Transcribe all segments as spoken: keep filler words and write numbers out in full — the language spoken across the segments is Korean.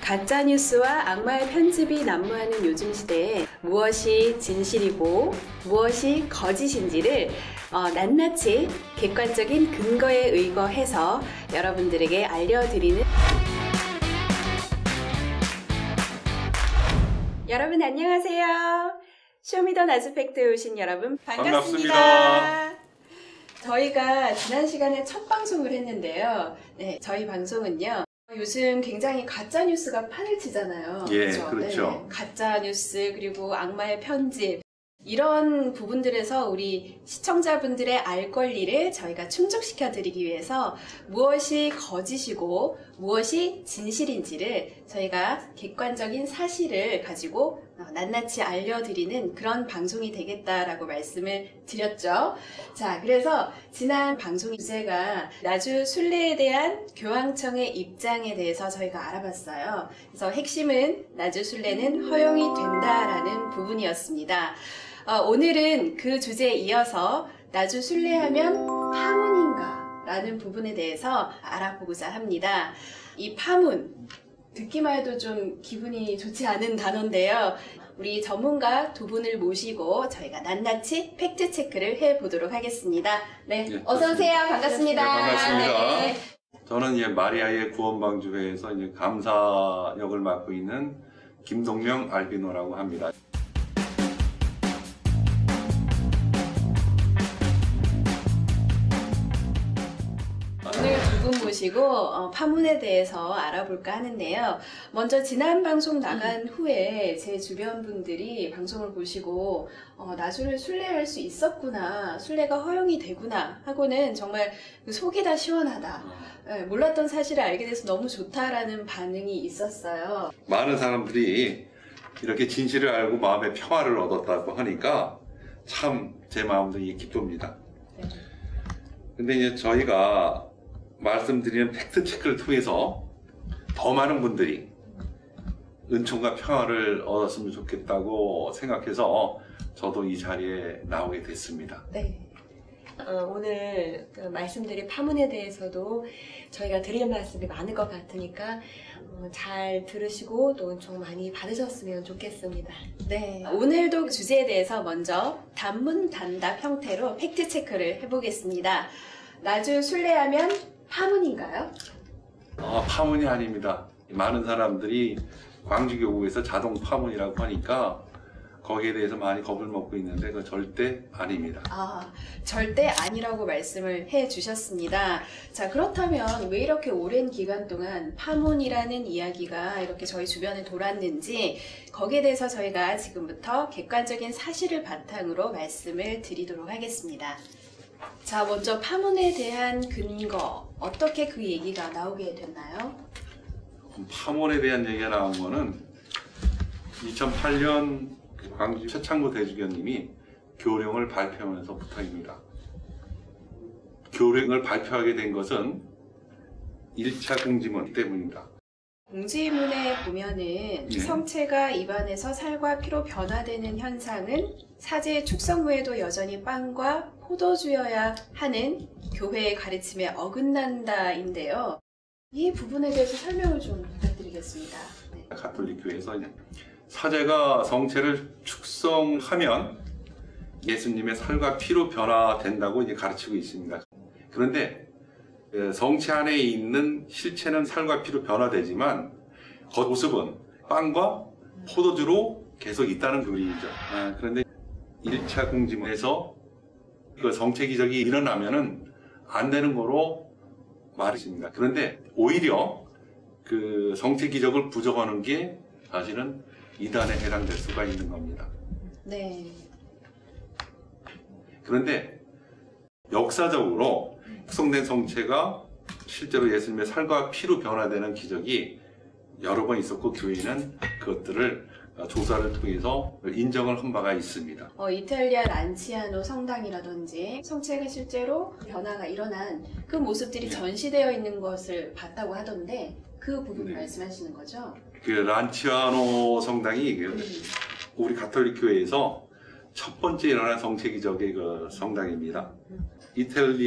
가짜뉴스와 악마의 편집이 난무하는 요즘 시대에 무엇이 진실이고 무엇이 거짓인지를 어, 낱낱이 객관적인 근거에 의거해서 여러분들에게 알려드리는 여러분 안녕하세요. 쇼미더 나즈팩트에 오신 여러분 반갑습니다. 반갑습니다. 저희가 지난 시간에 첫 방송을 했는데요. 네, 저희 방송은요. 요즘 굉장히 가짜뉴스가 판을 치잖아요. 예, 그렇죠. 그렇죠. 네, 가짜뉴스 그리고 악마의 편집 이런 부분들에서 우리 시청자분들의 알 권리를 저희가 충족시켜 드리기 위해서 무엇이 거짓이고 무엇이 진실인지를 저희가 객관적인 사실을 가지고 낱낱이 알려드리는 그런 방송이 되겠다라고 말씀을 드렸죠. 자, 그래서 지난 방송 주제가 나주 순례에 대한 교황청의 입장에 대해서 저희가 알아봤어요. 그래서 핵심은 나주 순례는 허용이 된다라는 부분이었습니다. 어, 오늘은 그 주제에 이어서 나주 순례하면 파문인가? 라는 부분에 대해서 알아보고자 합니다. 이 파문, 듣기만 해도 좀 기분이 좋지 않은 단어인데요. 우리 전문가 두 분을 모시고 저희가 낱낱이 팩트체크를 해보도록 하겠습니다. 네, 네, 어서오세요. 반갑습니다. 네, 반갑습니다. 네. 저는 이제 마리아의 구원방주회에서 이제 감사 역을 맡고 있는 김동명 알비노라고 합니다. 오늘 두 분 모시고 어, 파문에 대해서 알아볼까 하는데요. 먼저 지난 방송 나간 후에 제 주변 분들이 방송을 보시고 어, 나주를 순례할 수 있었구나, 순례가 허용이 되구나 하고는 정말 속이 다 시원하다. 네, 몰랐던 사실을 알게 돼서 너무 좋다라는 반응이 있었어요. 많은 사람들이 이렇게 진실을 알고 마음의 평화를 얻었다고 하니까 참 제 마음도 기쁩니다. 네. 근데 이제 저희가 말씀드리는 팩트체크를 통해서 더 많은 분들이 은총과 평화를 얻었으면 좋겠다고 생각해서 저도 이 자리에 나오게 됐습니다. 네. 어, 오늘 그 말씀드린 파문에 대해서도 저희가 드릴 말씀이 많을 것 같으니까 어, 잘 들으시고 또 은총 많이 받으셨으면 좋겠습니다. 네, 오늘도 주제에 대해서 먼저 단문단답 형태로 팩트체크를 해보겠습니다. 나주 순례하면 파문인가요? 아, 파문이 아닙니다. 많은 사람들이 광주교구에서 자동 파문이라고 하니까 거기에 대해서 많이 겁을 먹고 있는데 그건 절대 아닙니다. 아, 절대 아니라고 말씀을 해주셨습니다. 자, 그렇다면 왜 이렇게 오랜 기간 동안 파문이라는 이야기가 이렇게 저희 주변에 돌았는지 거기에 대해서 저희가 지금부터 객관적인 사실을 바탕으로 말씀을 드리도록 하겠습니다. 자, 먼저 파문에 대한 근거, 어떻게 그 얘기가 나오게 됐나요? 파문에 대한 얘기가 나온 거는 이천팔 년 광주 최창구 대주교님이 교령을 발표하면서부터입니다. 교령을 발표하게 된 것은 일 차 공지문 때문입니다. 공지문에 보면은 네. 성체가 입안에서 살과 피로 변화되는 현상은 사제 축성 후에도 여전히 빵과 포도주여야 하는 교회의 가르침에 어긋난다인데요. 이 부분에 대해서 설명을 좀 부탁드리겠습니다. 네. 가톨릭 교회에서 사제가 성체를 축성하면 예수님의 살과 피로 변화된다고 이제 가르치고 있습니다. 그런데 성체 안에 있는 실체는 살과 피로 변화되지만 겉모습은 빵과 포도주로 계속 있다는 교리이죠. 그런데 일 차 공지문에서 그 성체 기적이 일어나면은 안 되는 거로 말했습니다. 그런데 오히려 그 성체 기적을 부정하는 게 사실은 이단에 해당될 수가 있는 겁니다. 네. 그런데 역사적으로 축성된 성체가 실제로 예수님의 살과 피로 변화되는 기적이 여러 번 있었고 교회는 그것들을 조사를 통해서 인정을 한 바가 있습니다. 어, 이탈리아 란치아노 성당이라든지 성체가 실제로 변화가 일어난 그 모습들이 전시되어 있는 것을 봤다고 하던데 그 부분 네. 말씀하시는 거죠? 그 란치아노 성당이 그 우리 가톨릭 교회에서 첫 번째 일어난 성체 기적의 그 성당입니다.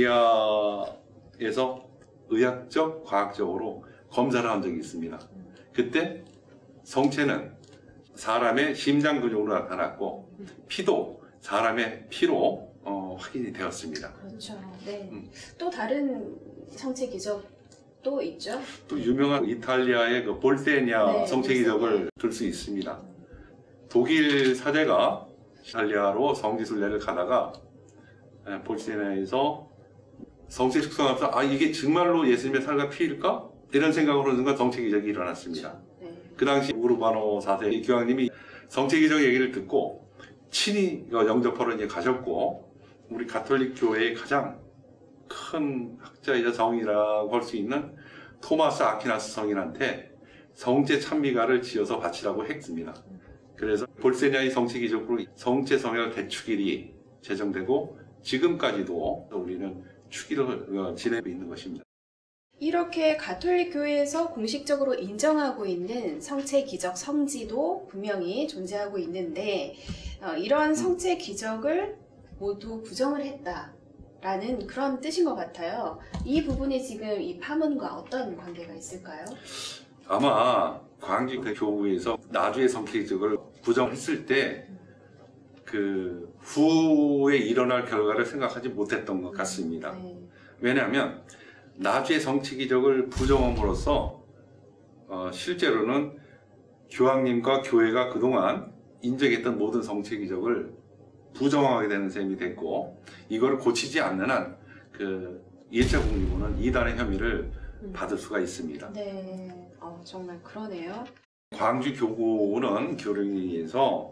이탈리아에서 의학적, 과학적으로 검사를 한 적이 있습니다. 그때 성체는 사람의 심장 근육으로 나타났고 피도 사람의 피로 어, 확인이 되었습니다. 그렇죠. 네. 음. 또 다른 성체 기적도 있죠. 또 유명한 이탈리아의 그 볼세냐 네, 성체 기적을 들 수 있습니다. 독일 사제가 이탈리아로 성지순례를 가다가 볼세냐에서 성체 축성하면서 아 이게 정말로 예수님의 살과 피일까? 이런 생각을 하는 순간 성체 기적이 일어났습니다. 네. 그 당시 우르바노 사 세 교황님이 성체 기적 얘기를 듣고 친히 영접하러 이제 가셨고 우리 가톨릭 교회의 가장 큰 학자이자 성이라고 할 수 있는 토마스 아퀴나스 성인한테 성체 찬미가를 지어서 바치라고 했습니다. 그래서 볼세냐의 성체 기적으로 성체 성혈 대축일이 제정되고 지금까지도 우리는 축일을 지내고 있는 것입니다. 이렇게 가톨릭 교회에서 공식적으로 인정하고 있는 성체 기적 성지도 분명히 존재하고 있는데 어, 이러한 성체 기적을 모두 부정을 했다라는 그런 뜻인 것 같아요. 이 부분이 지금 이 파문과 어떤 관계가 있을까요? 아마 광주 그 교구에서 나주의 성체 기적을 부정했을 때 그 후에 일어날 결과를 생각하지 못했던 것 같습니다. 네. 왜냐하면 나주의 성체 기적을 부정함으로써 어, 실제로는 교황님과 교회가 그동안 인정했던 모든 성체 기적을 부정하게 되는 셈이 됐고 이걸 고치지 않는 한 그 일차 공리부는 이단의 혐의를 음. 받을 수가 있습니다. 네, 어, 정말 그러네요. 광주 교구는 교령위에서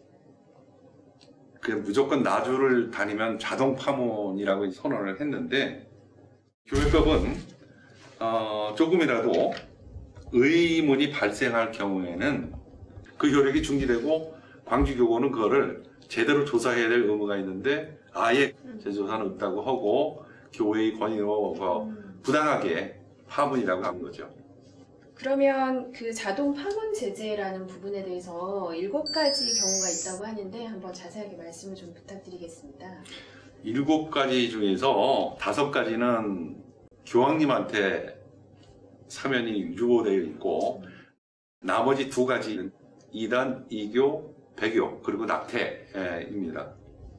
그 무조건 나주를 다니면 자동 파문이라고 선언을 했는데 교회법은 어, 조금이라도 의문이 발생할 경우에는 그 효력이 중지되고 광주교구는 그거를 제대로 조사해야 될 의무가 있는데 아예 제조사는 없다고 하고 교회의 권위로 음. 부당하게 파문이라고 한 거죠. 그러면 그 자동 파문 제재라는 부분에 대해서 일곱 가지 경우가 있다고 하는데 한번 자세하게 말씀을 좀 부탁드리겠습니다. 일곱 가지 중에서 다섯 가지는 교황님한테 사면이 유보되어 있고 나머지 두 가지는 이단, 이교, 배교 그리고 낙태입니다.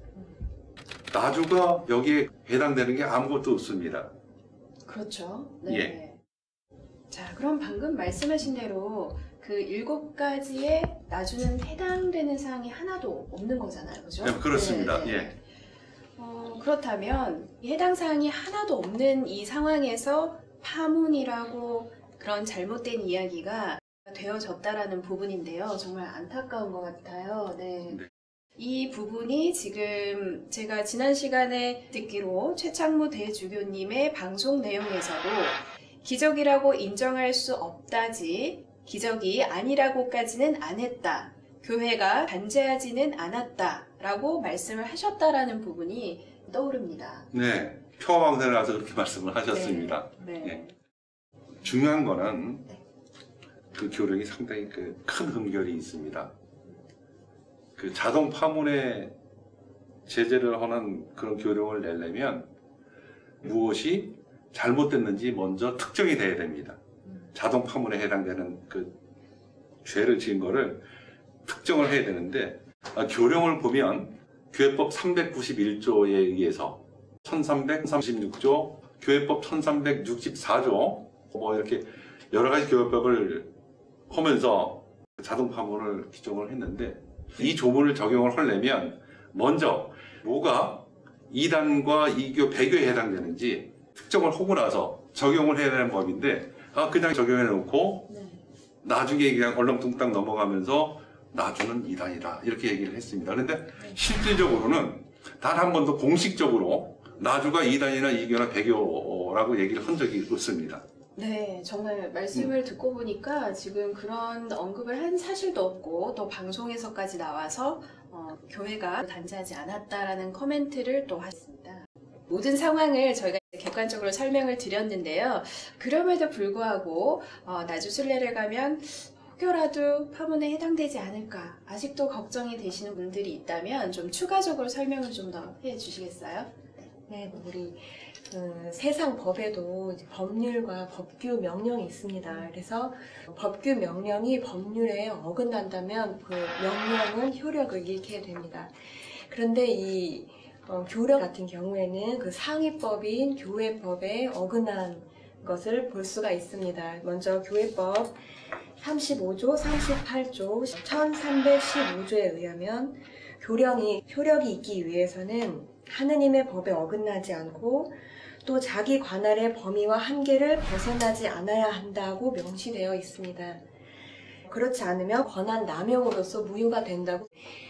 나주가 여기에 해당되는 게 아무것도 없습니다. 그렇죠. 네. 예. 자, 그럼 방금 말씀하신 대로 그 일곱 가지의 나주는 해당되는 사항이 하나도 없는 거잖아요. 그죠? 네, 그렇습니다. 네, 네. 예. 어, 그렇다면 이 해당 사항이 하나도 없는 이 상황에서 파문이라고 그런 잘못된 이야기가 되어졌다라는 부분인데요. 정말 안타까운 것 같아요. 네. 네. 이 부분이 지금 제가 지난 시간에 듣기로 최창무 대주교님의 방송 내용에서도 기적이라고 인정할 수 없다지 기적이 아니라고까지는 안 했다. 교회가 단죄하지는 않았다. 라고 말씀을 하셨다라는 부분이 떠오릅니다. 네. 평화방사를 와서 그렇게 말씀을 하셨습니다. 네. 네. 예. 중요한 거는 그 교령이 상당히 그 큰 흠결이 있습니다. 그 자동 파문에 제재를 하는 그런 교령을 내려면 무엇이 잘못됐는지 먼저 특정이 돼야 됩니다. 자동 파문에 해당되는 그 죄를 지은 거를 특정을 해야 되는데 아, 교령을 보면 교회법 삼백구십일 조에 의해서 천삼백삼십육 조, 교회법 천삼백육십사 조 뭐 이렇게 여러 가지 교회법을 하면서 자동 파문을 규정을 했는데 이 조문을 적용을 하려면 먼저 뭐가 이단과 이교, 배교에 해당되는지 특정을 하고 나서 적용을 해야 되는 법인데 아 그냥 적용해 놓고 네. 나중에 그냥 얼렁뚱땅 넘어가면서 나주는 이단이다 이렇게 얘기를 했습니다. 그런데 실질적으로는 단 한 번도 공식적으로 나주가 이단이나 이교나 배교라고 얘기를 한 적이 없습니다. 네, 정말 말씀을 음. 듣고 보니까 지금 그런 언급을 한 사실도 없고 또 방송에서까지 나와서 어, 교회가 단죄하지 않았다라는 코멘트를 또 하셨습니다. 모든 상황을 저희가 객관적으로 설명을 드렸는데요. 그럼에도 불구하고 어, 나주순례를 가면 혹여라도 파문에 해당되지 않을까 아직도 걱정이 되시는 분들이 있다면 좀 추가적으로 설명을 좀 더 해주시겠어요? 네, 우리 그 세상 법에도 이제 법률과 법규 명령이 있습니다. 그래서 법규 명령이 법률에 어긋난다면 그 명령은 효력을 잃게 됩니다. 그런데 이 어, 교령 같은 경우에는 그 상위법인 교회법에 어긋난 것을 볼 수가 있습니다. 먼저 교회법 삼십오 조, 삼십팔 조, 천삼백십오 조에 의하면 교령이 효력이 있기 위해서는 하느님의 법에 어긋나지 않고 또 자기 관할의 범위와 한계를 벗어나지 않아야 한다고 명시되어 있습니다. 그렇지 않으면 권한 남용으로서 무효가 된다고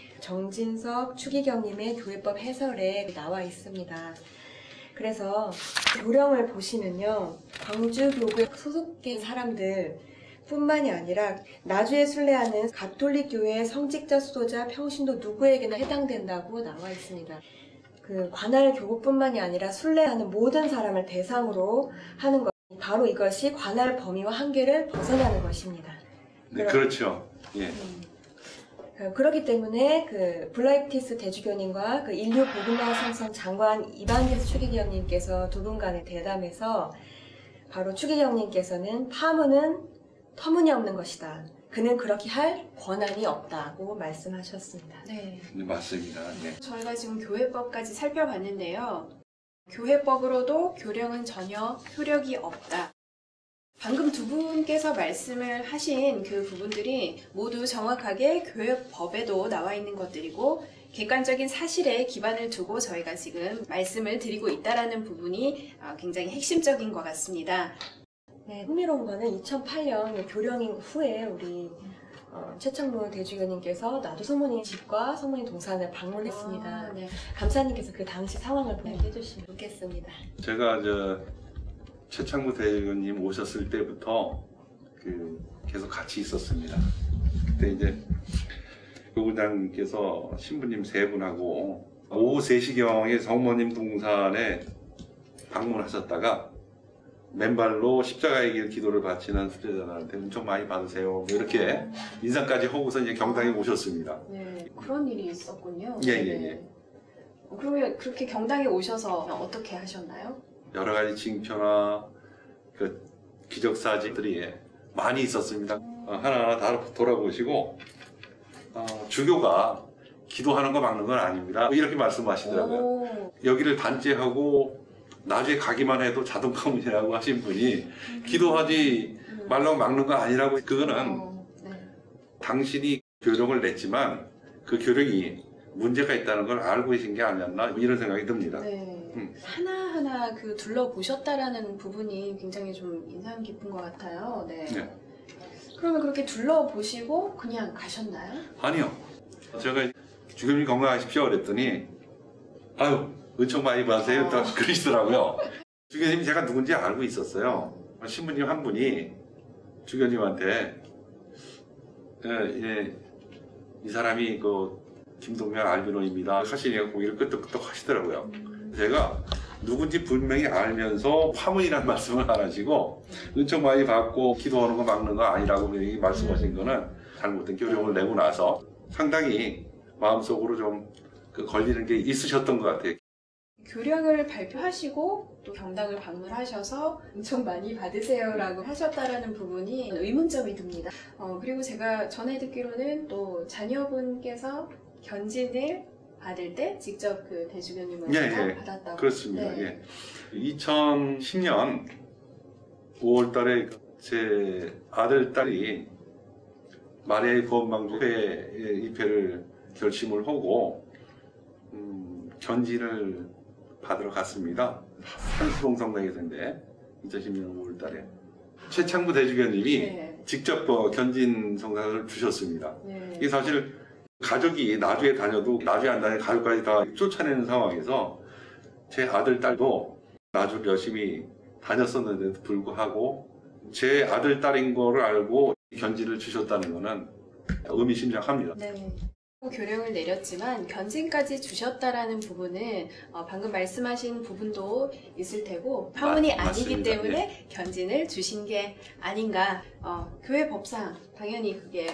정진석 추기경님의 교회법 해설에 나와 있습니다. 그래서 교령을 보시면요, 광주교회 소속된 사람들 뿐만이 아니라 나주에 순례하는 가톨릭 교회의 성직자, 수도자, 평신도 누구에게나 해당된다고 나와 있습니다. 그 관할 교구뿐만이 아니라 순례하는 모든 사람을 대상으로 하는 것, 바로 이것이 관할 범위와 한계를 벗어나는 것입니다. 네, 그렇죠. 예. 음, 그렇기 때문에 그 블라이티스 대주교님과 그 인류 복음화 생성 장관 이방계스 추기경님께서 두 분 간의 대담에서 바로 추기경님께서는 파문은 터무니없는 것이다. 그는 그렇게 할 권한이 없다고 말씀하셨습니다. 네. 네, 맞습니다. 네. 저희가 지금 교회법까지 살펴봤는데요. 교회법으로도 교령은 전혀 효력이 없다. 방금 두 분께서 말씀을 하신 그 부분들이 모두 정확하게 교회법에도 나와 있는 것들이고 객관적인 사실에 기반을 두고 저희가 지금 말씀을 드리고 있다는 부분이 굉장히 핵심적인 것 같습니다. 네, 흥미로운 거는 이천팔 년 교령 후에 우리 어, 최창무 대주교님께서 나도 성모님 집과 성모님 동산을 방문했습니다. 아, 네. 감사님께서 그 당시 상황을 공유해 주시면 좋겠습니다. 제가 저 최창무 대주교님 오셨을 때부터 그 계속 같이 있었습니다. 그때 이제 교구장님께서 신부님 세 분하고 오후 세 시경에 성모님 동산에 방문하셨다가 맨발로 십자가의 길 기도를 바치는 수제자들한테 은총 많이 받으세요. 뭐 이렇게 인사까지 하고서 이제 경당에 오셨습니다. 네, 그런 일이 있었군요. 예, 예, 네. 예. 그러면 그렇게 경당에 오셔서 어떻게 하셨나요? 여러 가지 징표나 그 기적사진들이 많이 있었습니다. 어, 하나하나 다 돌아보시고 어, 주교가 기도하는 거 막는 건 아닙니다. 이렇게 말씀하시더라고요. 오. 여기를 단죄하고 나중에 가기만 해도 자동 가문이라고 하신 분이 기도하지 말라고 막는 거 아니라고. 그거는 어, 네. 당신이 교령을 냈지만 그 교령이 문제가 있다는 걸 알고 계신 게 아니었나 이런 생각이 듭니다. 네. 음. 하나하나 그 둘러보셨다라는 부분이 굉장히 좀 인상 깊은 것 같아요. 네. 네. 그러면 그렇게 둘러보시고 그냥 가셨나요? 아니요. 제가 주교님 건강하십시오 그랬더니 아유 은총 많이 받으세요. 또 그러시더라고요. 주교님이 제가 누군지 알고 있었어요. 신부님 한 분이 주교님한테 예, 예, 이 사람이 그 김동명 알비노입니다 하시니까 고개를 끄덕끄덕 하시더라고요. 제가 누군지 분명히 알면서 화문이라는 말씀을 안 하시고 은총 많이 받고 기도하는 거 막는 거 아니라고 말씀하신 거는 잘못된 교령을 내고 나서 상당히 마음속으로 좀 그 걸리는 게 있으셨던 것 같아요. 교령을 발표하시고 또 경당을 방문하셔서 은총 많이 받으세요라고 하셨다라는 부분이 의문점이 듭니다. 어, 그리고 제가 전해 듣기로는 또 자녀분께서 견진을 받을 때 직접 그 대주교님을 예, 예. 받았다고. 그렇습니다. 네. 예. 이천십 년 오월 달에 제 아들, 딸이 마리아의 구원방주회 입회를 결심을 하고 음, 견진을 받으러 갔습니다. 한수동 성당에서인데 이천십 년 오월 달에 최창무 대주교님이 네. 직접 그 견진 성사를 주셨습니다. 네. 이게 사실 가족이 나주에 다녀도 나주에 안 다니는 가족까지 다 쫓아내는 상황에서 제 아들, 딸도 나주를 열심히 다녔었는데도 불구하고 제 아들, 딸인 거를 알고 견진을 주셨다는 거는 의미심장합니다. 네. 교령을 내렸지만 견진까지 주셨다라는 부분은 어, 방금 말씀하신 부분도 있을 테고 파문이 마, 아니기 맞습니다. 때문에 예. 견진을 주신 게 아닌가. 어, 교회 법상 당연히 그게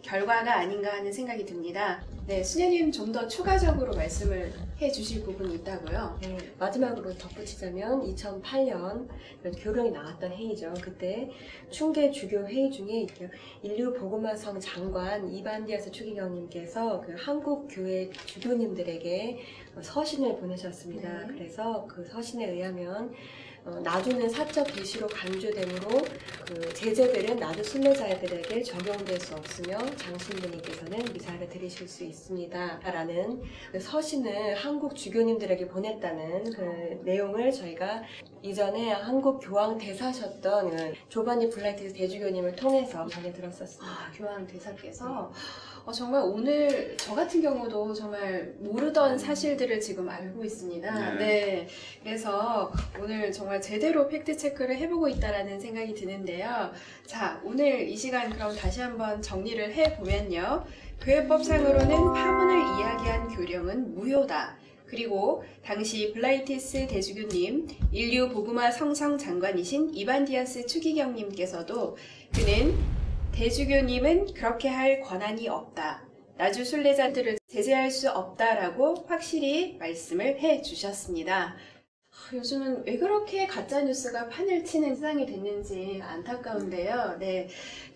결과가 아닌가 하는 생각이 듭니다. 네, 수녀님 좀 더 추가적으로 말씀을 해주실 부분이 있다고요? 네, 마지막으로 덧붙이자면 이천팔 년 교령이 나왔던 해이죠. 그때 충계 주교 회의 중에 인류 복음화성 장관 이반디아스 추기경님께서 그 한국 교회 주교님들에게 서신을 보내셨습니다. 네. 그래서 그 서신에 의하면 어, 나주는 사적 계시로 간주되므로 그 제재들은 나주 순례자들에게 적용될 수 없으며 장신부님께서는 미사를 드리실 수 있습니다. 라는 그 서신을 한국 주교님들에게 보냈다는 그 내용을 저희가 이전에 한국 교황 대사셨던 그 조바니 블라이트 대주교님을 통해서 전해 들었었습니다. 아, 교황 대사께서 어, 정말 오늘 저 같은 경우도 정말 모르던 사실들을 지금 알고 있습니다. 네. 네. 그래서 오늘 정말 제대로 팩트 체크를 해보고 있다라는 생각이 드는데요. 자, 오늘 이 시간 그럼 다시 한번 정리를 해보면요. 교회법상으로는 파문을 이야기한 교령은 무효다. 그리고 당시 블라이티스 대주교님, 인류 복음화 성성 장관이신 이반디아스 추기경님께서도 그는 대주교님은 그렇게 할 권한이 없다. 나주 순례자들을 제재할 수 없다라고 확실히 말씀을 해 주셨습니다. 요즘은 왜 그렇게 가짜뉴스가 판을 치는 세상이 됐는지 안타까운데요. 네,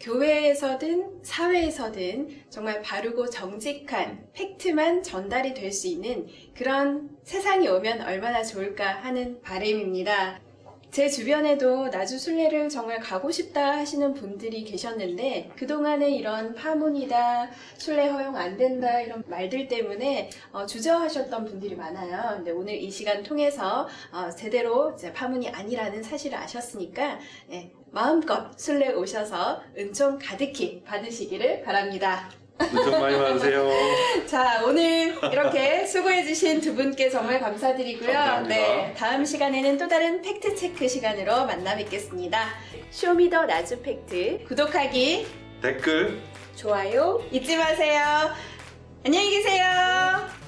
교회에서든 사회에서든 정말 바르고 정직한 팩트만 전달이 될 수 있는 그런 세상이 오면 얼마나 좋을까 하는 바람입니다. 제 주변에도 나주 순례를 정말 가고 싶다 하시는 분들이 계셨는데 그동안에 이런 파문이다, 순례 허용 안 된다 이런 말들 때문에 어, 주저하셨던 분들이 많아요. 근데 오늘 이 시간 통해서 어, 제대로 이제 파문이 아니라는 사실을 아셨으니까 네, 마음껏 순례 오셔서 은총 가득히 받으시기를 바랍니다. 은총 많이 받으세요. 자, 오늘 이렇게 수고해주신 두 분께 정말 감사드리고요. 감사합니다. 네, 다음 시간에는 또 다른 팩트체크 시간으로 만나 뵙겠습니다. 쇼미더 나주 팩트 구독하기, 댓글 좋아요 잊지 마세요. 안녕히 계세요.